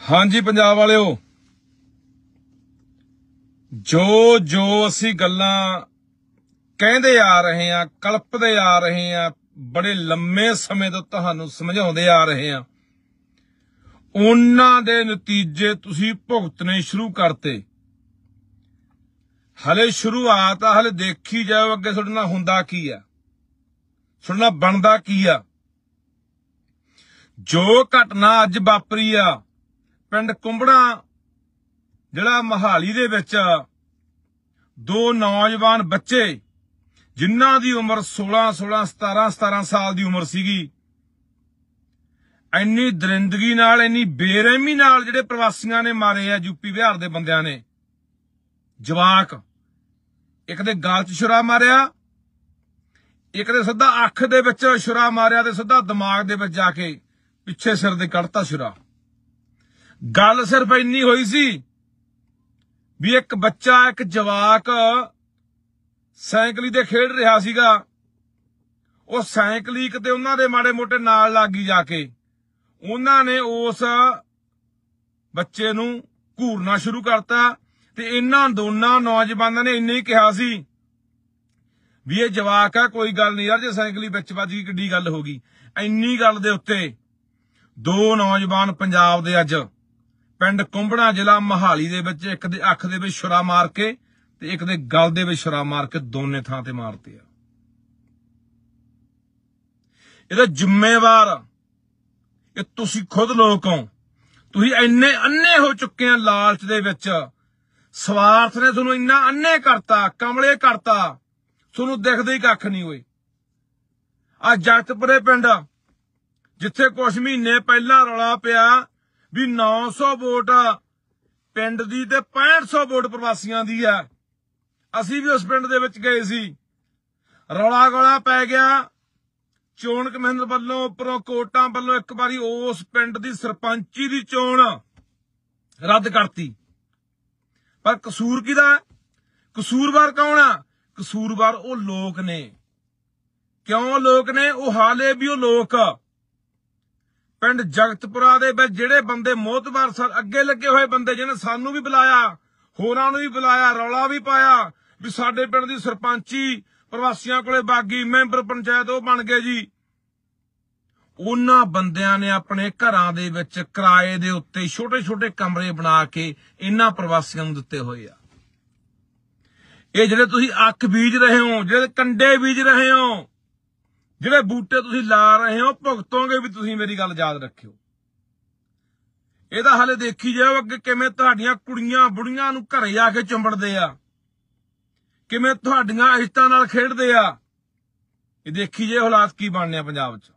हाँ जी पंजाब वालिओ, जो जो असी गल्लां कहंदे आ रहे हैं, कल्पदे आ रहे हैं, बड़े लंबे समय तो तुहानू समझाउंदे आ रहे हैं, उन्हां दे नतीजे तुसी भुगतने शुरू करते। हले शुरुआत आ, हले देखी जाओ अगे तुहाडे नाल हुंदा की आ, तुहाडे नाल बनदा की आ। जो घटना अज वापरी आ पिंड कुंबड़ा जिहड़ा मोहाली दे विच दो नौजवान बच्चे जिन्हां दी उम्र 16 17 साल दी उम्र सीगी, इन्नी दरिंदगी नाल इन्नी बेरहमी नाल जिहड़े प्रवासियां ने मारे आ यूपी बिहार दे बंदियां ने। जवाक एक दे गाल च छुरा मारिया, एक दे सिद्धा अख दे विच छुरा मारिया ते सिद्धा दिमाग दे विच जाके पिछे सिर दे कढ़ता छुरा। गल सिर्फ इन्नी होई सी भी एक बच्चा एक जवाक साइकली दे खेड रहा सीगा, ਉਹ ਸਾਈਕਲੀ ਕਿਤੇ ਉਹਨਾਂ ਦੇ ਮਾੜੇ ਮੋਟੇ ਨਾਲ ਲੱਗੀ ਜਾ ਕੇ ਉਹਨਾਂ ਨੇ ਉਸ ਬੱਚੇ ਨੂੰ ਘੂਰਨਾ ਸ਼ੁਰੂ ਕਰਤਾ ਤੇ ਇਹਨਾਂ ਦੋਨਾਂ ਨੌਜਵਾਨਾਂ ਨੇ ਇੰਨੇ ਹੀ ਕਿਹਾ ਸੀ ਵੀ ਇਹ ਜਵਾਕ ਆ, ਕੋਈ ਗੱਲ ਨਹੀਂ ਯਾਰ, ਜੇ ਸਾਈਕਲੀ ਵਿੱਚ ਵੱਜ ਗਈ ਕਿੱਡੀ ਗੱਲ ਹੋ ਗਈ। ਇੰਨੀ ਗੱਲ ਦੇ ਉੱਤੇ ਦੋ ਨੌਜਵਾਨ ਪੰਜਾਬ ਦੇ ਅੱਜ ਪਿੰਡ ਕੁੰਬੜਾ ਜ਼ਿਲ੍ਹਾ ਮੋਹਾਲੀ ਦੇ ਵਿੱਚ ਇੱਕ ਦੇ ਅੱਖ ਦੇ ਵਿੱਚ ਛੁਰਾ ਮਾਰ ਕੇ ਤੇ ਇੱਕ ਦੇ ਗਲ ਦੇ ਵਿੱਚ ਛੁਰਾ ਮਾਰ ਕੇ ਦੋਨੇ ਥਾਂ ਤੇ ਮਾਰਤੇ ਆ। ਇਹਦਾ ਜ਼ਿੰਮੇਵਾਰ ਇਹ ਤੁਸੀਂ ਖੁਦ ਲੋਕ ਹੋ। ਤੁਸੀਂ ਇੰਨੇ ਅੰਨੇ ਹੋ ਚੁੱਕੇ ਆ ਲਾਲਚ ਦੇ ਵਿੱਚ, ਸਵਾਰਥ ਨੇ ਤੁਹਾਨੂੰ ਇੰਨਾ ਅੰਨੇ ਕਰਤਾ, ਕਮਲੇ ਕਰਤਾ, ਤੁਹਾਨੂੰ ਦਿਖਦੇ ਹੀ ਕੱਖ ਨਹੀਂ ਹੋਏ। ਆ ਜਗਤਪੁਰੇ ਪਿੰਡ ਜਿੱਥੇ ਕੁਝ ਮਹੀਨੇ ਪਹਿਲਾਂ ਰੌਲਾ ਪਿਆ ਵੀ 900 ਵੋਟ ਪਿੰਡ ਦੀ ਤੇ 6500 ਵੋਟ ਪ੍ਰਵਾਸੀਆਂ ਦੀ ਹੈ, ਅਸੀਂ ਵੀ ਉਸ ਪਿੰਡ ਦੇ ਵਿੱਚ ਗਏ ਸੀ। ਰੌਲਾ ਗੋਲਾ ਪੈ ਗਿਆ, ਚੋਣ ਕਮਿਸ਼ਨ ਵੱਲੋਂ ਉੱਪਰੋਂ ਕੋਟਾਂ ਵੱਲੋਂ ਇੱਕ ਵਾਰੀ ਉਸ ਪਿੰਡ ਦੀ ਸਰਪੰਚੀ ਦੀ ਚੋਣ ਰੱਦ ਕਰਤੀ। ਪਰ ਕਸੂਰ ਕਿਹਦਾ? ਕਸੂਰਵਾਰ ਕੌਣ ਆ? ਕਸੂਰਵਾਰ ਉਹ ਲੋਕ ਨੇ। ਕਿਉਂ ਲੋਕ ਨੇ? ਉਹ ਹਾਲੇ ਵੀ ਉਹ ਲੋਕ ਪਿੰਡ ਜਗਤਪੁਰਾ ਦੇ ਵਿੱਚ ਜਿਹੜੇ ਬੰਦੇ ਮੋਹਤਬਾਰ ਸਨ, ਅੱਗੇ ਲੱਗੇ ਹੋਏ ਬੰਦੇ ਜਿਹਨੇ ਸਾਨੂੰ ਵੀ ਬੁਲਾਇਆ, ਹੋਰਾਂ ਨੂੰ ਵੀ ਬੁਲਾਇਆ, ਰੌਲਾ ਵੀ ਪਾਇਆ ਵੀ ਸਾਡੇ ਪਿੰਡ ਦੀ ਸਰਪੰਚੀ ਪ੍ਰਵਾਸੀਆਂ ਕੋਲੇ ਬਾਗੀ, ਮੈਂਬਰ ਪੰਚਾਇਤ ਉਹ ਬਣ ਗਏ ਜੀ। ਉਹਨਾਂ ਬੰਦਿਆਂ ਨੇ ਆਪਣੇ ਘਰਾਂ ਦੇ ਵਿੱਚ ਕਿਰਾਏ ਦੇ ਉੱਤੇ ਛੋਟੇ ਛੋਟੇ ਕਮਰੇ ਬਣਾ ਕੇ ਇਹਨਾਂ ਪ੍ਰਵਾਸੀਆਂ ਨੂੰ ਦਿੱਤੇ ਹੋਏ ਆ। ਇਹ ਜਿਹੜੇ ਤੁਸੀਂ ਅੱਖ ਬੀਜ ਰਹੇ ਹੋ, ਜਿਹੜੇ ਕੰਡੇ ਬੀਜ ਰਹੇ ਹੋ, ਜਿਹੜੇ ਬੂਟੇ ਤੁਸੀਂ ਲਾ ਰਹੇ ਹੋ, ਭੁਗਤੋਗੇ ਵੀ ਤੁਸੀਂ, ਮੇਰੀ ਗੱਲ ਯਾਦ ਰੱਖਿਓ। ਇਹਦਾ ਹਾਲੇ ਦੇਖੀ ਜਾਓ ਅੱਗੇ ਕਿਵੇਂ ਤੁਹਾਡੀਆਂ ਕੁੜੀਆਂ ਬੁੜੀਆਂ ਨੂੰ ਘਰੇ ਆ ਕੇ ਚੁੰਬੜਦੇ ਆ, ਕਿਵੇਂ ਤੁਹਾਡੀਆਂ ਇੱਜ਼ਤਾਂ ਨਾਲ ਖੇਡਦੇ ਆ। ਇਹ ਦੇਖੀ ਜੇ ਹਾਲਾਤ ਕੀ ਬਣਨੇ ਆ ਪੰਜਾਬ 'ਚ।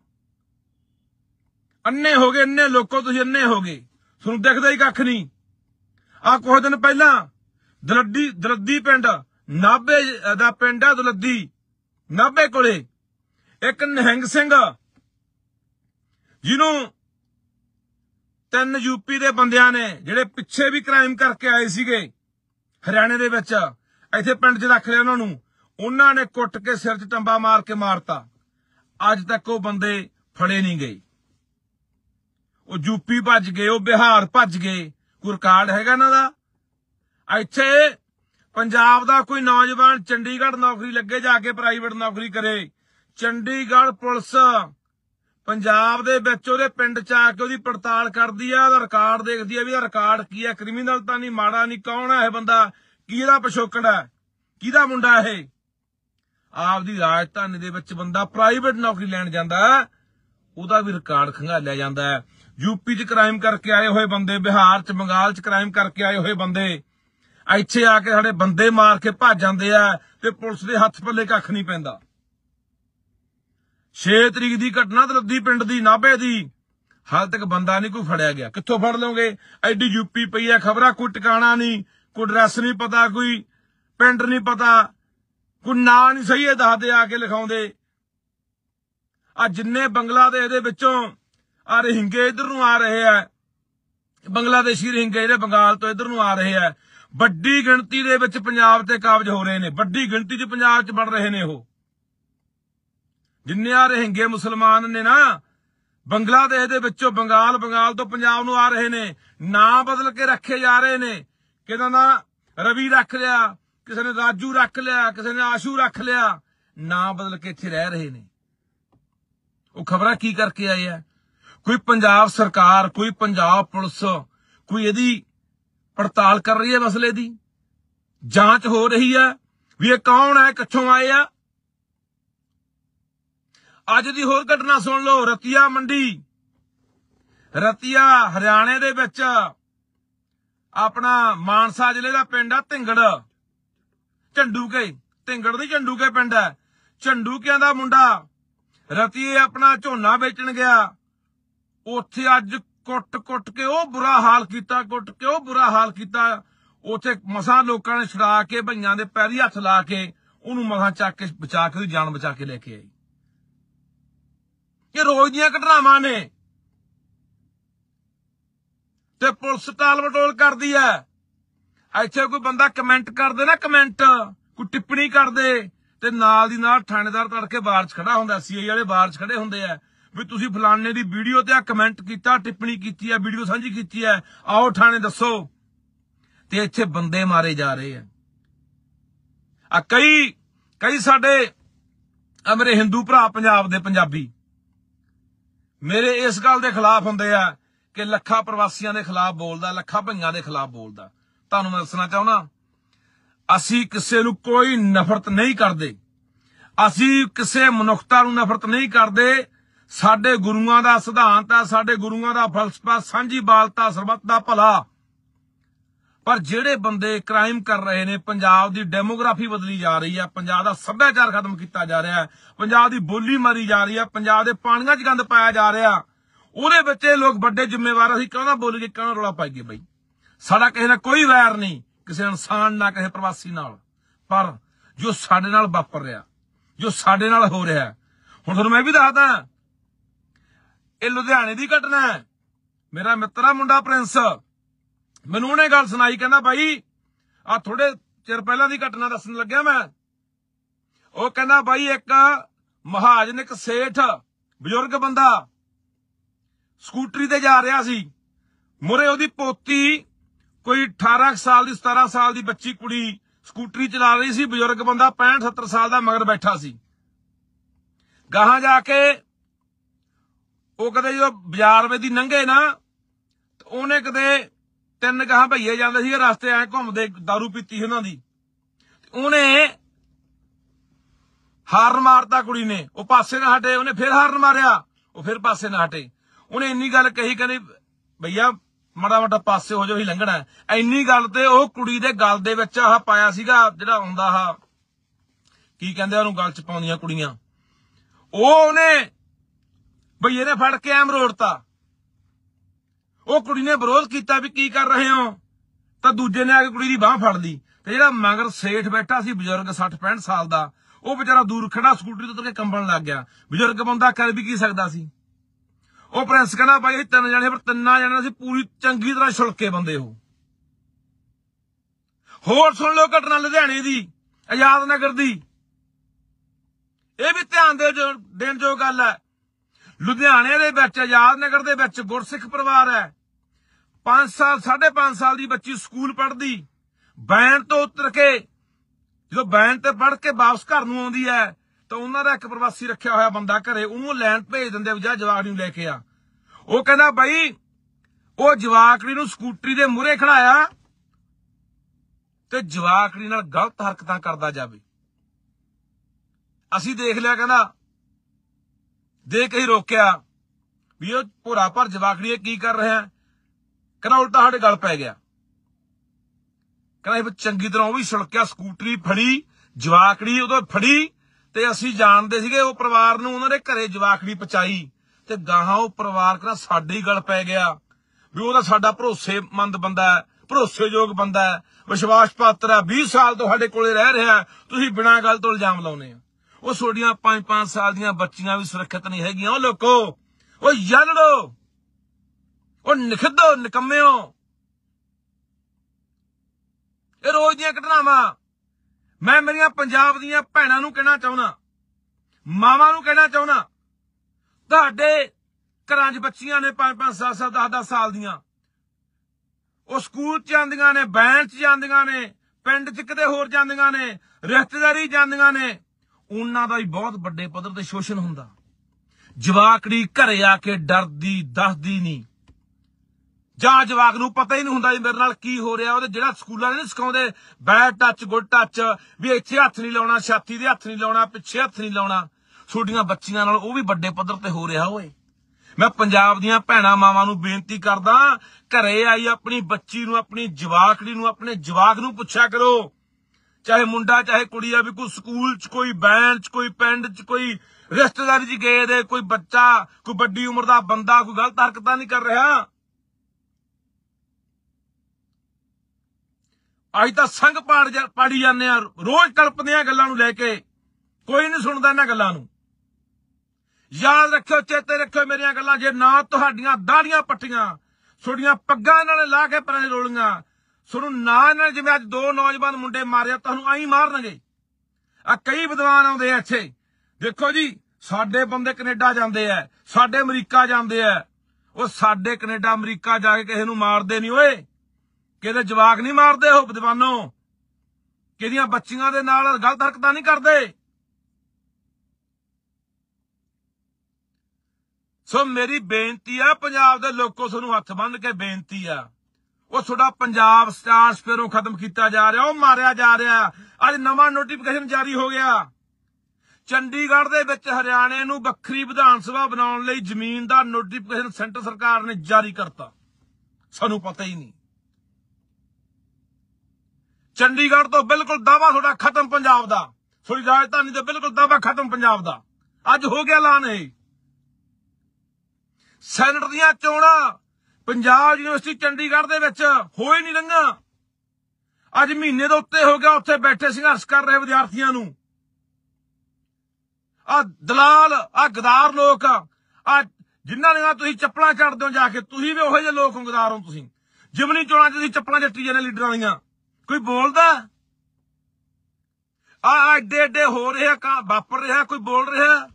ਅੰਨੇ ਹੋ ਗਏ, ਅੰਨੇ ਲੋਕੋ, ਤੁਸੀਂ ਅੰਨੇ ਹੋ ਗਏ, ਤੁਹਾਨੂੰ ਦਿਖਦਾ ਹੀ ਕੱਖ ਨਹੀਂ। ਆ ਕੁਝ ਦਿਨ ਪਹਿਲਾਂ ਦਲੱਦੀ ਪਿੰਡ, ਨਾਭੇ ਦਾ ਪਿੰਡ ਹੈ ਦਲੱਦੀ, ਨਾਭੇ ਕੋਲੇ ਇੱਕ ਨਿਹੰਗ ਸਿੰਘ ਜਿਹਨੂੰ 3 ਯੂਪੀ ਦੇ ਬੰਦਿਆਂ ਨੇ ਜਿਹੜੇ ਪਿੱਛੇ ਵੀ ਕ੍ਰਾਈਮ ਕਰਕੇ ਆਏ ਸੀਗੇ ਹਰਿਆਣੇ ਦੇ ਵਿੱਚ, ਇੱਥੇ ਪਿੰਡ 'ਚ ਰੱਖ ਲਿਆ ਉਹਨਾਂ ਨੂੰ। ਉਹਨਾਂ ਨੇ ਕੁੱਟ ਕੇ ਸਿਰ 'ਚ ਟੰਬਾ ਮਾਰ ਕੇ ਮਾਰਤਾ। ਅੱਜ ਤੱਕ ਉਹ ਬੰਦੇ ਫੜੇ ਨਹੀਂ ਗਏ। ਉਹ ਯੂਪੀ ਭੱਜ ਗਏ, ਉਹ ਬਿਹਾਰ ਭੱਜ ਗਏ। ਕੋਈ ਰਿਕਾਰਡ ਹੈਗਾ ਇਹਨਾਂ ਦਾ? ਇੱਥੇ ਪੰਜਾਬ ਦਾ ਕੋਈ ਨੌਜਵਾਨ ਚੰਡੀਗੜ੍ਹ ਨੌਕਰੀ ਲੱਗੇ, ਜਾ ਕੇ ਪ੍ਰਾਈਵੇਟ ਨੌਕਰੀ ਕਰੇ, ਚੰਡੀਗੜ੍ਹ ਪੁਲਿਸ ਪੰਜਾਬ ਦੇ ਵਿੱਚ ਉਹਦੇ ਪਿੰਡ 'ਚ ਆ ਕੇ ਉਹਦੀ ਪੜਤਾਲ ਕਰਦੀ ਆ, ਉਹਦਾ ਰਿਕਾਰਡ ਦੇਖਦੀ ਆ ਵੀ ਇਹਦਾ ਰਿਕਾਰਡ ਕੀ ਹੈ, ਕ੍ਰਿਮੀਨਲ ਤਾਂ ਨਹੀਂ, ਮਾੜਾ ਨਹੀਂ, ਕੌਣ ਹੈ ਇਹ ਬੰਦਾ, ਕੀ ਇਹਦਾ ਪਿਛੋਕੜ ਹੈ, ਕਿਹਦਾ ਮੁੰਡਾ ਇਹ। ਆਪਦੀ ਰਾਜਧਾਨੀ ਦੇ ਵਿੱਚ ਬੰਦਾ ਪ੍ਰਾਈਵੇਟ ਨੌਕਰੀ ਲੈਣ ਜਾਂਦਾ, ਉਹਦਾ ਵੀ ਰਿਕਾਰਡ ਖੰਗਾਲਿਆ ਜਾਂਦਾ ਹੈ। ਯੂਪੀ 'ਚ ਕ੍ਰਾਈਮ ਕਰਕੇ ਆਏ ਹੋਏ ਬੰਦੇ, ਬਿਹਾਰ 'ਚ ਬੰਗਾਲ 'ਚ ਕ੍ਰਾਈਮ ਕਰਕੇ ਆਏ ਹੋਏ ਬੰਦੇ ਇੱਥੇ ਆ ਕੇ ਸਾਡੇ ਬੰਦੇ ਮਾਰ ਕੇ ਭੱਜ ਜਾਂਦੇ ਆ ਤੇ ਪੁਲਿਸ ਦੇ ਹੱਥ ਪੱਲੇ ਕੱਖ ਨਹੀਂ ਪੈਂਦਾ। 6 ਤਰੀਕ ਦੀ ਘਟਨਾ ਦਲੱਦੀ ਪਿੰਡ ਦੀ, ਨਾਭੇ ਦੀ, ਹਾਲ ਤੱਕ ਬੰਦਾ ਨਹੀਂ ਕੋਈ ਫੜਿਆ ਗਿਆ। ਕਿੱਥੋਂ ਫੜ ਲਓਗੇ? ਐਡੀ ਯੂਪੀ ਪਈ ਆ, ਖਬਰਾਂ ਕੋਈ ਟਿਕਾਣਾ ਨਹੀਂ, ਕੋਈ ਐਡਰੈਸ ਨਹੀਂ ਪਤਾ, ਕੋਈ ਪਿੰਡ ਨਹੀਂ ਪਤਾ, ਕੋਈ ਨਾਂ ਨਹੀਂ ਸਹੀ ਇਹ ਦੱਸਦੇ ਆ ਕੇ ਲਿਖਾਉਂਦੇ। ਆ ਜਿੰਨੇ ਬੰਗਲਾਦੇਸ਼ ਦੇ ਵਿੱਚੋਂ ਆ ਰਹਿੰਗੇ ਇਧਰ ਨੂੰ ਆ ਰਹੇ ਆ, ਬੰਗਲਾਦੇਸ਼ੀ ਰਹਿੰਗੇ ਜਿਹੜੇ ਬੰਗਾਲ ਤੋਂ ਇਧਰ ਨੂੰ ਆ ਰਹੇ ਆ, ਵੱਡੀ ਗਿਣਤੀ ਦੇ ਵਿੱਚ ਪੰਜਾਬ ਤੇ ਕਾਬਜ ਹੋ ਰਹੇ ਨੇ, ਵੱਡੀ ਗਿਣਤੀ 'ਚ ਪੰਜਾਬ 'ਚ ਬਣ ਰਹੇ ਨੇ। ਉਹ ਜਿੰਨੇ ਆ ਰਹਿੰਗੇ ਮੁਸਲਮਾਨ ਨੇ ਨਾ, ਬੰਗਲਾਦੇਸ਼ ਦੇ ਵਿੱਚੋਂ ਬੰਗਾਲ ਤੋਂ ਪੰਜਾਬ ਨੂੰ ਆ ਰਹੇ ਨੇ, ਨਾਂ ਬਦਲ ਕੇ ਰੱਖੇ ਜਾ ਰਹੇ ਨੇ। ਕਿਹਦਾ ਨਾਂ ਰਵੀ ਰੱਖ ਲਿਆ, ਕਿਸੇ ਨੇ ਰਾਜੂ ਰੱਖ ਲਿਆ, ਕਿਸੇ ਨੇ ਆਸ਼ੂ ਰੱਖ ਲਿਆ, ਨਾਂ ਬਦਲ ਕੇ ਇੱਥੇ ਰਹਿ ਰਹੇ ਨੇ। ਉਹ ਖਬਰਾਂ ਕੀ ਕਰਕੇ ਆਏ ਆ? ਕੋਈ ਪੰਜਾਬ ਸਰਕਾਰ, ਕੋਈ ਪੰਜਾਬ ਪੁਲਿਸ, ਕੋਈ ਇਹਦੀ ਪੜਤਾਲ ਕਰ ਰਹੀ ਹੈ ਮਸਲੇ ਦੀ? ਜਾਂਚ ਹੋ ਰਹੀ ਹੈ ਵੀ ਇਹ ਕੌਣ ਹੈ, ਕਿੱਥੋਂ ਆਏ ਆ? ਅੱਜ ਦੀ ਹੋਰ ਘਟਨਾ ਸੁਣ ਲਓ। ਰਤੀਆ ਮੰਡੀ, ਰਤੀਆ ਹਰਿਆਣੇ ਦੇ ਵਿੱਚ ਆਪਣਾ ਮਾਨਸਾ ਜ਼ਿਲ੍ਹੇ ਦਾ ਪਿੰਡ ਆ ਢਿੰਗੜ, ਝੰਡੂਕੇ, ਢਿੰਗੜ ਦੀ ਝੰਡੂਕੇ ਪਿੰਡ ਹੈ। ਝੰਡੂਕਿਆਂ ਦਾ ਮੁੰਡਾ ਰਤੀਏ ਆਪਣਾ ਝੋਨਾ ਵੇਚਣ ਗਿਆ, ਉੱਥੇ ਅੱਜ ਕੁੱਟ ਕੇ ਉਹ ਬੁਰਾ ਹਾਲ ਕੀਤਾ, ਉੱਥੇ ਮਸਾਂ ਲੋਕਾਂ ਨੇ ਛੁਡਾ ਕੇ ਭਈਆਂ ਦੇ ਪੈਰੀ ਹੱਥ ਲਾ ਕੇ ਉਹਨੂੰ ਮਸਾਂ ਚੱਕ ਕੇ ਬਚਾ ਕੇ ਉਹਦੀ ਜਾਨ ਬਚਾ ਕੇ ਲੈ ਕੇ ਆਈ। ਇਹ ਰੋਜ਼ ਦੀਆਂ ਘਟਨਾਵਾਂ ਨੇ ਤੇ ਪੁਲਿਸ ਟਾਲ ਮਟੋਲ ਕਰਦੀ ਹੈ। ਇੱਥੇ ਕੋਈ ਬੰਦਾ ਕਮੈਂਟ ਕਰਦੇ ਨਾ, ਕਮੈਂਟ ਕੋਈ ਟਿੱਪਣੀ ਕਰਦੇ ਤੇ ਨਾਲ ਦੀ ਨਾਲ ਥਾਣੇਦਾਰ ਤੜਕੇ ਬਾਹਰ 'ਚ ਖੜਾ ਹੁੰਦਾ, ਸੀਆਈ ਵਾਲੇ ਬਾਹਰ 'ਚ ਖੜੇ ਹੁੰਦੇ ਆ ਵੀ ਤੁਸੀਂ ਫਲਾਣੇ ਦੀ ਵੀਡੀਓ ਤੇ ਆ ਕਮੈਂਟ ਕੀਤਾ, ਟਿੱਪਣੀ ਕੀਤੀ ਹੈ, ਵੀਡੀਓ ਸਾਂਝੀ ਕੀਤੀ ਹੈ, ਆਓ ਥਾਣੇ ਦੱਸੋ। ਤੇ ਇੱਥੇ ਬੰਦੇ ਮਾਰੇ ਜਾ ਰਹੇ ਆ। ਕਈ ਸਾਡੇ ਮੇਰੇ ਹਿੰਦੂ ਭਰਾ ਪੰਜਾਬ ਦੇ ਪੰਜਾਬੀ ਮੇਰੇ ਇਸ ਗੱਲ ਦੇ ਖਿਲਾਫ ਹੁੰਦੇ ਆ ਕਿ ਲੱਖਾਂ ਪ੍ਰਵਾਸੀਆਂ ਦੇ ਖਿਲਾਫ ਬੋਲਦਾ, ਲੱਖਾਂ ਭਈਆਂ ਦੇ ਖਿਲਾਫ ਬੋਲਦਾ। ਤੁਹਾਨੂੰ ਮੈਂ ਦੱਸਣਾ ਚਾਹੁੰਦਾ, ਅਸੀਂ ਕਿਸੇ ਨੂੰ ਕੋਈ ਨਫ਼ਰਤ ਨਹੀਂ ਕਰਦੇ, ਅਸੀਂ ਕਿਸੇ ਮਨੁੱਖਤਾ ਨੂੰ ਨਫ਼ਰਤ ਨਹੀਂ ਕਰਦੇ। ਸਾਡੇ ਗੁਰੂਆਂ ਦਾ ਸਿਧਾਂਤ ਆ, ਸਾਡੇ ਗੁਰੂਆਂ ਦਾ ਫਲਸਫਾ ਸਾਂਝੀ ਬਾਲਤਾ, ਸਰਬੱਤ ਦਾ ਭਲਾ। ਪਰ ਜਿਹੜੇ ਬੰਦੇ ਕ੍ਰਾਈਮ ਕਰ ਰਹੇ ਨੇ, ਪੰਜਾਬ ਦੀ ਡੈਮੋਗ੍ਰਾਫੀ ਬਦਲੀ ਜਾ ਰਹੀ ਹੈ, ਪੰਜਾਬ ਦਾ ਸੱਭਿਆਚਾਰ ਖਤਮ ਕੀਤਾ ਜਾ ਰਿਹਾ ਹੈ, ਪੰਜਾਬ ਦੀ ਬੋਲੀ ਮਾਰੀ ਜਾ ਰਹੀ ਹੈ, ਪੰਜਾਬ ਦੇ ਪਾਣੀਆਂ 'ਚ ਗੰਦ ਪਾਇਆ ਜਾ ਰਿਹਾ, ਉਹਦੇ ਵਿੱਚ ਇਹ ਲੋਕ ਵੱਡੇ ਜ਼ਿੰਮੇਵਾਰ। ਅਸੀਂ ਕਿਉਂ ਨਾ ਬੋਲੀਏ, ਕਿਉਂ ਨਾ ਰੌਲਾ ਪਾਈਏ? ਬਈ ਸਾਡਾ ਕਿਸੇ ਨਾਲ ਕੋਈ ਵੈਰ ਨਹੀਂ, ਕਿਸੇ ਇਨਸਾਨ ਨਾਲ, ਕਿਸੇ ਪ੍ਰਵਾਸੀ ਨਾਲ, ਪਰ ਜੋ ਸਾਡੇ ਨਾਲ ਵਾਪਰ ਰਿਹਾ, ਜੋ ਸਾਡੇ ਨਾਲ ਹੋ ਰਿਹਾ, ਹੁਣ ਤੁਹਾਨੂੰ ਮੈਂ ਵੀ ਦੱਸਦਾ। ਇਹ ਲੁਧਿਆਣੇ ਦੀ ਘਟਨਾ ਹੈ। ਮੇਰਾ ਮਿੱਤਰ ਆ ਮੁੰਡਾ ਪ੍ਰਿੰਸ, ਮੈਨੂੰ ਉਹਨੇ ਗੱਲ ਸੁਣਾਈ, ਕਹਿੰਦਾ ਬਾਈ ਆ ਥੋੜੇ ਚਿਰ ਪਹਿਲਾਂ ਦੀ ਘਟਨਾ ਦੱਸਣ ਲੱਗਿਆ ਮੈਂ। ਉਹ ਕਹਿੰਦਾ ਬਾਈ ਇੱਕ ਮਹਾਜਨ, ਇੱਕ ਸੇਠ ਬਜ਼ੁਰਗ ਬੰਦਾ ਸਕੂਟਰੀ ਤੇ ਜਾ ਰਿਹਾ ਸੀ, ਮੁਰੇ ਉਹਦੀ ਪੋਤੀ ਕੋਈ 18 ਸਾਲ ਦੀ 17 ਸਾਲ ਦੀ ਬੱਚੀ ਕੁੜੀ ਸਕੂਟਰੀ ਚਲਾ ਰਹੀ ਸੀ, ਬਜ਼ੁਰਗ ਬੰਦਾ 65-70 ਸਾਲ ਦਾ ਮਗਰ ਬੈਠਾ ਸੀ। ਗਾਹਾਂ ਜਾ ਕੇ ਉਹ ਕਦੇ ਜਦੋਂ ਬਾਜ਼ਾਰ ਵਿੱਚ ਦੀ ਲੰਘੇ ਨਾ, ਉਹਨੇ ਕਦੇ 3 ਗਾਹਾਂ ਭਈਏ ਜਾਂਦੇ ਸੀ ਰਸਤੇ ਐ ਘੁੰਮਦੇ, ਦਾਰੂ ਪੀਤੀ ਉਹਨਾਂ ਦੀ, ਉਹਨੇ ਹਾਰਨ ਮਾਰਤਾ ਕੁੜੀ ਨੇ, ਉਹ ਪਾਸੇ ਨਾ ਹਟੇ, ਉਹਨੇ ਫਿਰ ਹਾਰਨ ਮਾਰਿਆ, ਉਹ ਫਿਰ ਪਾਸੇ ਨਾ ਹਟੇ। ਉਹਨੇ ਇੰਨੀ ਗੱਲ ਕਹੀ, ਕਹਿੰਦੀ ਭਈਆ ਮਾੜਾ ਮੋਟਾ ਪਾਸੇ ਹੋ ਜਾਓ, ਹੀ ਲੰਘਣਾ। ਇੰਨੀ ਗੱਲ ਤੇ ਉਹ ਕੁੜੀ ਦੇ ਗਲ ਦੇ ਵਿੱਚ ਆਹ ਪਾਇਆ ਸੀਗਾ, ਜਿਹੜਾ ਹੁੰਦਾ ਆਹ ਕੀ ਕਹਿੰਦੇ ਉਹਨੂੰ, ਗਲ 'ਚ ਪਾਉਂਦੀਆਂ ਕੁੜੀਆਂ, ਉਹਨੇ ਭਈਏ ਨੇ ਫੜ ਕੇ ਐਮ ਰੋੜਤਾ। ਉਹ ਕੁੜੀ ਨੇ ਵਿਰੋਧ ਕੀਤਾ ਵੀ ਕੀ ਕਰ ਰਹੇ ਹੋ, ਤਾਂ ਦੂਜੇ ਨੇ ਆ ਕੇ ਕੁੜੀ ਦੀ ਬਾਹ ਫੜ ਲਈ, ਤੇ ਜਿਹੜਾ ਮਗਰ ਸੇਠ ਬੈਠਾ ਸੀ ਬਜ਼ੁਰਗ 60-65 ਸਾਲ ਦਾ, ਉਹ ਵਿਚਾਰਾ ਦੂਰ ਖੜਾ ਸਕੂਟਰੀ ਤੋਂ ਉਤਰ ਕੇ ਕੰਬਣ ਲੱਗ ਗਿਆ। ਬਜ਼ੁਰਗ ਬੰਦਾ ਕਰ ਵੀ ਕੀ ਸਕਦਾ ਸੀ। ਉਹ ਪ੍ਰਿੰਸ ਕਹਿੰਦਾ ਬਾਈ ਅਸੀਂ 3 ਜਣੇ, ਪਰ 3 ਜਣੇ ਅਸੀਂ ਪੂਰੀ ਚੰਗੀ ਤਰ੍ਹਾਂ ਛੁਲਕੇ ਬੰਦੇ ਹੋ। ਹੋਰ ਸੁਣ ਲਓ ਘਟਨਾ ਲੁਧਿਆਣੇ ਦੀ, ਆਜ਼ਾਦ ਨਗਰ ਦੀ, ਇਹ ਵੀ ਧਿਆਨ ਦੇਣ ਜੋ ਗੱਲ ਹੈ। ਲੁਧਿਆਣੇ ਦੇ ਵਿੱਚ ਆਜ਼ਾਦ ਨਗਰ ਦੇ ਵਿੱਚ ਗੁਰਸਿੱਖ ਪਰਿਵਾਰ ਹੈ, 5 ਸਾਲ 5.5 ਸਾਲ ਦੀ ਬੱਚੀ ਸਕੂਲ ਪੜ੍ਹਦੀ, ਵੈਨ ਤੋਂ ਉਤਰ ਕੇ ਜਦੋਂ ਵੈਨ ਤੇ ਪੜ੍ਹ ਕੇ ਵਾਪਸ ਘਰ ਨੂੰ ਆਉਂਦੀ ਹੈ ਤਾਂ ਉਹਨਾਂ ਦਾ ਇੱਕ ਪ੍ਰਵਾਸੀ ਰੱਖਿਆ ਹੋਇਆ ਬੰਦਾ ਘਰੇ, ਉਹਨੂੰ ਲੈਣ ਭੇਜ ਦਿੰਦੇ ਵੀ ਜਾ ਜਵਾਕੜੀ ਨੂੰ ਲੈ ਕੇ ਆ। ਉਹ ਕਹਿੰਦਾ ਬਾਈ ਉਹ ਜਵਾਕੜੀ ਨੂੰ ਸਕੂਟਰੀ ਦੇ ਮੂਹਰੇ ਖੜਾਇਆ ਤੇ ਜਵਾਕੜੀ ਨਾਲ ਗਲਤ ਹਰਕਤਾਂ ਕਰਦਾ ਜਾਵੇ। ਅਸੀਂ ਦੇਖ ਲਿਆ, ਕਹਿੰਦਾ ਦੇਖ ਕੇ ਹੀ ਰੋਕਿਆ ਵੀ ਉਹ ਭੋਰਾ ਭਰ ਜਵਾਕੜੀ ਕੀ ਕਰ ਰਿਹਾ। ਕਹਿੰਦਾ ਉਲਟਾ ਸਾਡੇ ਗਲ ਪੈ ਗਿਆ। ਕਹਿੰਦਾ ਚੰਗੀ ਤਰ੍ਹਾਂ ਉਹ ਵੀ ਛੁਲਕਿਆ, ਸਕੂਟਰੀ ਫੜੀ, ਜਵਾਕੜੀ ਉਦੋਂ ਫੜੀ, ਤੇ ਅਸੀਂ ਜਾਣਦੇ ਸੀਗੇ ਉਹ ਪਰਿਵਾਰ ਨੂੰ, ਉਹਨਾਂ ਦੇ ਘਰੇ ਜਵਾਕੜੀ ਪਹੁੰਚਾਈ, ਤੇ ਗਾਹਾਂ ਉਹ ਪਰਿਵਾਰ ਕਹਿੰਦਾ ਸਾਡੇ ਹੀ ਗਲ ਪੈ ਗਿਆ ਵੀ ਉਹਦਾ ਸਾਡਾ ਭਰੋਸੇਮੰਦ ਬੰਦਾ ਹੈ, ਭਰੋਸੇਯੋਗ ਬੰਦਾ ਹੈ, ਵਿਸ਼ਵਾਸ ਪਾਤਰ ਹੈ, 20 ਸਾਲ ਤੋਂ ਸਾਡੇ ਕੋਲੇ ਰਹਿ ਰਿਹਾ, ਤੁਸੀਂ ਬਿਨਾਂ ਗੱਲ ਤੋਂ ਇਲਜ਼ਾਮ ਲਾਉਨੇ ਆ। ਉਹ ਤੁਹਾਡੀਆਂ 5-5 ਸਾਲ ਦੀਆਂ ਬੱਚੀਆਂ ਵੀ ਸੁਰੱਖਿਅਤ ਨਹੀਂ ਹੈਗੀਆਂ। ਉਹ ਲੋਕੋ, ਉਹ ਯਾਲੜੋ, ਉਹ ਨਿਖਿੱਧੋ, ਨਿਕੰਮਿਓ। ਇਹ ਰੋਜ਼ ਦੀਆਂ ਘਟਨਾਵਾਂ। ਮੈਂ ਮੇਰੀਆਂ ਪੰਜਾਬ ਦੀਆਂ ਭੈਣਾਂ ਨੂੰ ਕਹਿਣਾ ਚਾਹੁੰਦਾ, ਮਾਵਾਂ ਨੂੰ ਕਹਿਣਾ ਚਾਹੁੰਦਾ, ਤੁਹਾਡੇ ਘਰਾਂ 'ਚ ਬੱਚੀਆਂ ਨੇ 5-5 7 10-10 ਸਾਲ ਦੀਆਂ, ਉਹ ਸਕੂਲ 'ਚ ਜਾਂਦੀਆਂ ਨੇ, ਵੈਨ 'ਚ ਜਾਂਦੀਆਂ ਨੇ, ਪਿੰਡ 'ਚ ਕਿਤੇ ਹੋਰ ਜਾਂਦੀਆਂ ਨੇ, ਰਿਸ਼ਤੇਦਾਰੀ ਜਾਂਦੀਆਂ ਨੇ, ਉਹਨਾਂ ਦਾ ਵੀ ਬਹੁਤ ਵੱਡੇ ਪੱਧਰ ਤੇ ਸ਼ੋਸ਼ਣ ਹੁੰਦਾ। ਜਵਾਕੜੀ ਘਰੇ ਆ ਕੇ ਡਰਦੀ ਦੱਸਦੀ ਨਹੀਂ, ਜਾਂ ਜਵਾਕ ਨੂੰ ਪਤਾ ਹੀ ਨਹੀਂ ਹੁੰਦਾ ਮੇਰੇ ਨਾਲ ਕੀ ਹੋ ਰਿਹਾ। ਉਹਦੇ ਜਿਹੜਾ ਸਕੂਲਾਂ ਨੇ ਸਿਖਾਉਂਦੇ ਬੈਡ ਟੱਚ ਗੁੱਡ ਟੱਚ, ਵੀ ਇੱਥੇ ਹੱਥ ਨਹੀਂ ਲਾਉਣਾ, ਛਾਤੀ ਦੇ ਹੱਥ ਨਹੀਂ ਲਾਉਣਾ, ਪਿੱਛੇ ਹੱਥ ਨਹੀਂ ਲਾਉਣਾ, ਛੋਟੀਆਂ ਬੱਚੀਆਂ ਨਾਲ ਉਹ ਵੀ ਵੱਡੇ ਪੱਧਰ ਤੇ ਹੋ ਰਿਹਾ। ਓਏ ਮੈਂ ਪੰਜਾਬ ਦੀਆਂ ਭੈਣਾਂ ਮਾਵਾਂ ਨੂੰ ਬੇਨਤੀ ਕਰਦਾ, ਘਰੇ ਆਈ ਆਪਣੀ ਬੱਚੀ ਨੂੰ, ਆਪਣੀ ਜਵਾਕੜੀ ਨੂੰ, ਆਪਣੇ ਜਵਾਕ ਨੂੰ ਪੁੱਛਿਆ ਕਰੋ, ਚਾਹੇ ਮੁੰਡਾ ਚਾਹੇ ਕੁੜੀ ਆ, ਵੀ ਕੋਈ ਸਕੂਲ 'ਚ, ਕੋਈ ਵੈਨ 'ਚ, ਕੋਈ ਪਿੰਡ 'ਚ, ਕੋਈ ਰਿਸ਼ਤੇਦਾਰੀ 'ਚ ਗਏ ਦੇ ਕੋਈ ਬੱਚਾ, ਕੋਈ ਵੱਡੀ ਉਮਰ ਦਾ ਬੰਦਾ ਕੋਈ ਗਲਤ ਹਰਕਤਾਂ ਨਹੀਂ ਕਰ ਰਿਹਾ। ਅੱਜ ਤਾਂ ਸੰਗ ਪਾੜੀ ਜਾਂਦੇ ਆ, ਰੋਜ਼ ਕਲਪਦੇ ਆ ਗੱਲਾਂ ਨੂੰ ਲੈ ਕੇ, ਕੋਈ ਨਹੀਂ ਸੁਣਦਾ ਇਹਨਾਂ ਗੱਲਾਂ ਨੂੰ। ਯਾਦ ਰੱਖਿਓ, ਚੇਤੇ ਰੱਖਿਓ ਮੇਰੀਆਂ ਗੱਲਾਂ, ਜੇ ਨਾ ਤੁਹਾਡੀਆਂ ਦਾੜੀਆਂ ਪੱਟੀਆਂ, ਤੁਹਾਡੀਆਂ ਪੱਗਾਂ ਇਹਨਾਂ ਨੇ ਲਾ ਕੇ ਪਰਾਂ ਰੋਲੀਆਂ, ਤੁਹਾਨੂੰ ਨਾ ਇਹਨਾਂ ਨੇ, ਜਿਵੇਂ ਅੱਜ 2 ਨੌਜਵਾਨ ਮੁੰਡੇ ਮਾਰਿਆ, ਤੁਹਾਨੂੰ ਆਈ ਮਾਰਨਗੇ। ਆ ਕਈ ਵਿਦਵਾਨ ਆਉਂਦੇ ਆ ਇੱਥੇ, ਦੇਖੋ ਜੀ ਸਾਡੇ ਬੰਦੇ ਕੈਨੇਡਾ ਜਾਂਦੇ ਆ, ਸਾਡੇ ਅਮਰੀਕਾ ਜਾਂਦੇ ਆ, ਉਹ ਸਾਡੇ ਕੈਨੇਡਾ ਅਮਰੀਕਾ ਜਾ ਕੇ ਕਿਸੇ ਨੂੰ ਮਾਰਦੇ ਨਹੀਂ ਓਏ, ਕਿਹਦੇ ਜਵਾਕ ਨਹੀਂ ਮਾਰਦੇ ਉਹ ਵਿਦਵਾਨੋ, ਕਿਹਦੀਆਂ ਬੱਚੀਆਂ ਦੇ ਨਾਲ ਗਲਤ ਹਰਕਤਾਂ ਨਹੀਂ ਕਰਦੇ। ਸੋ ਮੇਰੀ ਬੇਨਤੀ ਆ ਪੰਜਾਬ ਦੇ ਲੋਕੋ, ਤੁਹਾਨੂੰ ਹੱਥ ਬੰਨ੍ਹ ਕੇ ਬੇਨਤੀ ਆ, ਉਹ ਤੁਹਾਡਾ ਪੰਜਾਬ ਸਟਾਰ ਸਪੇਰੋ ਖਤਮ ਕੀਤਾ ਜਾ ਰਿਹਾ, ਉਹ ਮਾਰਿਆ ਜਾ ਰਿਹਾ। ਅੱਜ ਨਵਾਂ ਨੋਟੀਫਿਕੇਸ਼ਨ ਜਾਰੀ ਹੋ ਗਿਆ, ਚੰਡੀਗੜ੍ਹ ਦੇ ਵਿੱਚ ਹਰਿਆਣੇ ਨੂੰ ਵੱਖਰੀ ਵਿਧਾਨ ਸਭਾ ਬਣਾਉਣ ਲਈ ਜ਼ਮੀਨ ਦਾ ਨੋਟੀਫਿਕੇਸ਼ਨ ਸੈਂਟਰ ਸਰਕਾਰ ਨੇ ਜਾਰੀ ਕਰਤਾ, ਸਾਨੂੰ ਪਤਾ ਹੀ ਨਹੀਂ। ਚੰਡੀਗੜ੍ਹ ਤੋਂ ਬਿਲਕੁਲ ਦਾਵਾ ਤੁਹਾਡਾ ਖਤਮ ਪੰਜਾਬ ਦਾ, ਤੁਹਾਡੀ ਰਾਜਧਾਨੀ ਤੋਂ ਬਿਲਕੁਲ ਦਾਵਾ ਖਤਮ ਪੰਜਾਬ ਦਾ, ਅੱਜ ਹੋ ਗਿਆ ਐਲਾਨ। ਇਹ ਸੈਨੇਟ ਦੀਆਂ ਚੋਣਾਂ ਪੰਜਾਬ ਯੂਨੀਵਰਸਿਟੀ ਚੰਡੀਗੜ੍ਹ ਦੇ ਵਿੱਚ ਹੋਈ ਨਹੀਂ ਰਹੀਆਂ, ਅੱਜ ਮਹੀਨੇ ਦੇ ਉੱਤੇ ਹੋ ਗਿਆ, ਉੱਥੇ ਬੈਠੇ ਸੰਘਰਸ਼ ਕਰ ਰਹੇ ਵਿਦਿਆਰਥੀਆਂ ਨੂੰ। ਆ ਦਲਾਲ, ਆ ਗਦਾਰ ਲੋਕ, ਆ ਜਿਨ੍ਹਾਂ ਨੇ ਤੁਸੀਂ ਚੱਪਲਾਂ ਚੜਦੇ ਹੋ ਜਾ ਕੇ, ਤੁਸੀਂ ਵੀ ਉਹੋ ਜਿਹੇ ਲੋਕ ਹੋ, ਗਦਾਰ ਹੋ ਤੁਸੀਂ। ਜਿਮਨੀ ਚੋਣਾਂ 'ਚ ਤੁਸੀਂ ਚੱਪਲਾਂ ਚੱਟੀ ਜਾਂਦੇ ਲੀਡਰਾਂ ਦੀਆਂ, ਕੋਈ ਬੋਲਦਾ? ਆ ਏਡੇ ਏਡੇ ਹੋ ਰਿਹਾ, ਵਾਪਰ ਰਿਹਾ, ਕੋਈ ਬੋਲ ਰਿਹਾ?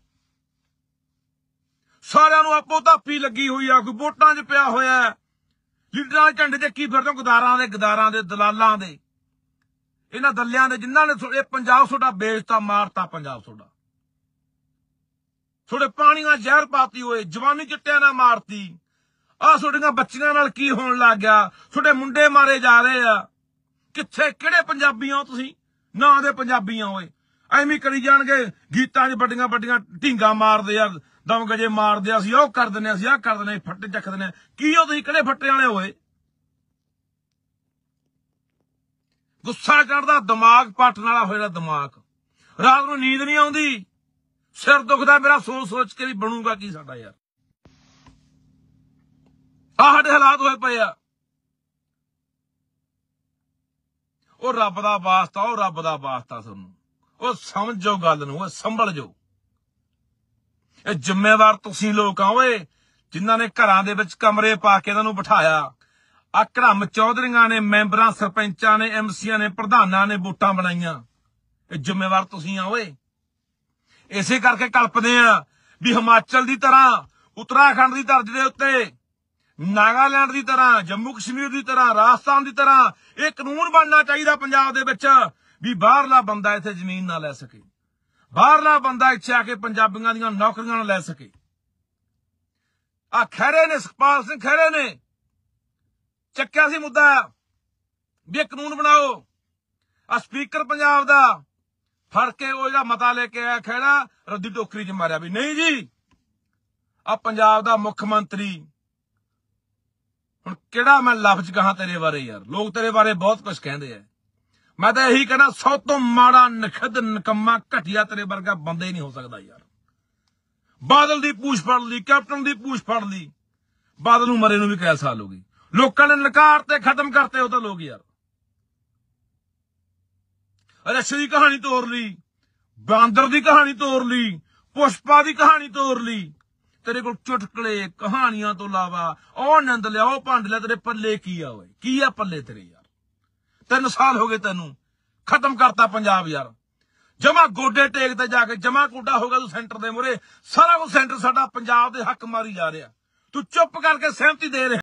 ਸਾਰਿਆਂ ਨੂੰ ਆਪੋ ਧਾਪੀ ਲੱਗੀ ਹੋਈ ਆ, ਕੋਈ ਵੋਟਾਂ 'ਚ ਪਿਆ ਹੋਇਆ, ਲੀਡਰਾਂ ਦੇ ਝੰਡੇ ਤੇ ਕੀ ਫਿਰਦੇ ਹੋ, ਗਦਾਰਾਂ ਦੇ ਦਲਾਲਾਂ ਦੇ, ਇਹਨਾਂ ਦੱਲਿਆਂ ਦੇ, ਜਿਨ੍ਹਾਂ ਨੇ ਇਹ ਪੰਜਾਬ ਤੁਹਾਡਾ ਵੇਚਤਾ, ਮਾਰਤਾ ਪੰਜਾਬ ਤੁਹਾਡਾ, ਤੁਹਾਡੇ ਪਾਣੀਆਂ ਜ਼ਹਿਰ ਪਾਤੀ ਹੋਏ, ਜਵਾਨੀ ਚਿੱਟਿਆਂ ਨਾਲ ਮਾਰਤੀ। ਆਹ ਤੁਹਾਡੀਆਂ ਬੱਚੀਆਂ ਨਾਲ ਕੀ ਹੋਣ ਲੱਗ ਗਿਆ, ਤੁਹਾਡੇ ਮੁੰਡੇ ਮਾਰੇ ਜਾ ਰਹੇ ਆ। ਕਿੱਥੇ, ਕਿਹੜੇ ਪੰਜਾਬੀ ਹੋ ਤੁਸੀਂ? ਨਾਂ ਦੇ ਪੰਜਾਬੀ ਹੋਏ, ਐਵੇਂ ਕਰੀ ਜਾਣਗੇ, ਗੀਤਾਂ 'ਚ ਵੱਡੀਆਂ ਵੱਡੀਆਂ ਢੀਂਗਾ ਮਾਰਦੇ ਆ, ਦਮ ਗਜੇ ਮਾਰਦੇ ਆ, ਅਸੀਂ ਉਹ ਕਰ ਦਿੰਦੇ, ਅਸੀਂ ਆਹ ਕਰ ਦਿੰਦੇ, ਫੱਟੇ ਚੱਕ ਦਿੰਦੇ। ਕੀ ਹੋ ਤੁਸੀਂ, ਕਿਹੜੇ ਫੱਟੇ ਵਾਲੇ ਹੋਏ? ਗੁੱਸਾ ਚੜਦਾ, ਦਿਮਾਗ ਪਾਟਣ ਵਾਲਾ ਹੋਇਆ ਦਿਮਾਗ, ਰਾਤ ਨੂੰ ਨੀਂਦ ਨਹੀਂ ਆਉਂਦੀ, ਸਿਰ ਦੁਖਦਾ ਮੇਰਾ ਸੋਚ ਸੋਚ ਕੇ ਵੀ ਬਣੂਗਾ ਕੀ ਸਾਡਾ ਯਾਰ। ਆਹ ਸਾਡੇ ਹਾਲਾਤ ਹੋਏ ਪਏ ਆ। ਉਹ ਰੱਬ ਦਾ ਵਾਸਤਾ, ਉਹ ਰੱਬ ਦਾ ਵਾਸਤਾ ਤੁਹਾਨੂੰ, ਉਹ ਸਮਝੋ ਗੱਲ ਨੂੰ, ਉਹ ਸੰਭਲ ਜੋ। ਇਹ ਜ਼ਿੰਮੇਵਾਰ ਤੁਸੀਂ ਲੋਕ ਆ ਓਏ, ਜਿਨ੍ਹਾਂ ਨੇ ਘਰਾਂ ਦੇ ਵਿੱਚ ਕਮਰੇ ਪਾ ਕੇ ਇਹਨਾਂ ਨੂੰ ਬਿਠਾਇਆ। ਆ ਘੜਮ ਚੌਧਰੀਆਂ ਨੇ, ਮੈਂਬਰਾਂ, ਸਰਪੰਚਾਂ ਨੇ, ਐਮਸੀਆਂ ਨੇ, ਪ੍ਰਧਾਨਾਂ ਨੇ ਵੋਟਾਂ ਬਣਾਈਆਂ। ਇਹ ਜ਼ਿੰਮੇਵਾਰ ਤੁਸੀਂ ਆ ਓਏ। ਇਸੇ ਕਰਕੇ ਕਲਪਦੇ ਆ ਵੀ ਹਿਮਾਚਲ ਦੀ ਤਰ੍ਹਾਂ, ਉੱਤਰਾਖੰਡ ਦੀ ਧਰਤੀ ਦੇ ਉੱਤੇ, ਨਾਗਾਲੈਂਡ ਦੀ ਤਰ੍ਹਾਂ, ਜੰਮੂ ਕਸ਼ਮੀਰ ਦੀ ਤਰ੍ਹਾਂ, ਰਾਜਸਥਾਨ ਦੀ ਤਰ੍ਹਾਂ ਇਹ ਕਾਨੂੰਨ ਬਣਨਾ ਚਾਹੀਦਾ ਪੰਜਾਬ ਦੇ ਵਿੱਚ, ਵੀ ਬਾਹਰਲਾ ਬੰਦਾ ਇੱਥੇ ਜ਼ਮੀਨ ਨਾ ਲੈ ਸਕੇ, ਬਾਹਰਲਾ ਬੰਦਾ ਇੱਥੇ ਆ ਕੇ ਪੰਜਾਬੀਆਂ ਦੀਆਂ ਨੌਕਰੀਆਂ ਨਾ ਲੈ ਸਕੇ। ਆ ਖਹਿਰੇ ਨੇ, ਸੁਖਪਾਲ ਸਿੰਘ ਖਹਿਰੇ ਨੇ ਚੱਕਿਆ ਸੀ ਮੁੱਦਾ ਵੀ ਇਹ ਕਾਨੂੰਨ ਬਣਾਓ। ਆ ਸਪੀਕਰ ਪੰਜਾਬ ਦਾ ਫੜ ਕੇ ਉਹ ਜਿਹੜਾ ਮਤਾ ਲੈ ਕੇ ਆਇਆ ਖਹਿਰਾ, ਰੱਦੀ ਟੋਕਰੀ 'ਚ ਮਾਰਿਆ ਵੀ ਨਹੀਂ ਜੀ। ਆ ਪੰਜਾਬ ਦਾ ਮੁੱਖ ਮੰਤਰੀ, ਹੁਣ ਕਿਹੜਾ ਮੈਂ ਲਫ਼ਜ਼ ਕਹਾਂ ਤੇਰੇ ਬਾਰੇ ਯਾਰ, ਲੋਕ ਤੇਰੇ ਬਾਰੇ ਬਹੁਤ ਕੁਝ ਕਹਿੰਦੇ ਆ। ਮੈਂ ਤਾਂ ਇਹੀ ਕਹਿਣਾ, ਸਭ ਤੋਂ ਮਾੜਾ, ਨਖਦ, ਨਕੰਮਾ, ਘਟੀਆ ਤੇਰੇ ਵਰਗਾ ਬੰਦਾ ਹੀ ਨਹੀਂ ਹੋ ਸਕਦਾ ਯਾਰ। ਬਾਦਲ ਦੀ ਪੂਛ ਫੜ ਲਈ, ਕੈਪਟਨ ਦੀ ਪੂਛ ਫੜ ਲਈ, ਬਾਦਲ ਨੂੰ ਮਰੇ ਨੂੰ ਵੀ ਕਈ ਸਾਲ ਹੋ ਗਏ, ਲੋਕਾਂ ਨੇ ਨਕਾਰ ਤੇ ਖਤਮ ਕਰਤੇ ਉਹ ਤਾਂ ਲੋਕ ਯਾਰ। ਰਸ਼ ਦੀ ਕਹਾਣੀ ਤੋੜ ਲਈ, ਬਾਂਦਰ ਦੀ ਕਹਾਣੀ ਤੋੜ ਲਈ, ਪੁਸ਼ਪਾ ਦੀ ਕਹਾਣੀ ਤੋੜ ਲਈ। ਤੇਰੇ ਕੋਲ ਚੁਟਕਲੇ ਕਹਾਣੀਆਂ ਤੋਂ ਇਲਾਵਾ ਉਹ ਆਨੰਦ ਲਿਆ, ਉਹ ਭੰਡ ਲਿਆ, ਤੇਰੇ ਪੱਲੇ ਕੀ ਆ ਓਏ? ਕੀ ਆ ਪੱਲੇ ਤੇਰੇ ਯਾਰ? 3 ਸਾਲ ਹੋ ਗਏ ਤੈਨੂੰ, ਖਤਮ ਕਰਤਾ ਪੰਜਾਬ ਯਾਰ। ਜਮਾ ਗੋਡੇ ਟੇਕ ਤੇ ਜਾ ਕੇ ਜਮਾ ਕੋਡਾ ਹੋ ਗਿਆ ਤੂੰ ਸੈਂਟਰ ਦੇ ਮੂਹਰੇ, ਸਾਰਾ ਕੁਝ ਸੈਂਟਰ ਸਾਡਾ ਪੰਜਾਬ ਦੇ ਹੱਕ ਮਾਰੀ ਜਾ ਰਿਹਾ। ਤੂੰ ਚੁੱਪ ਕਰਕੇ ਸਹਿਮਤੀ ਦੇ ਰਿਹਾ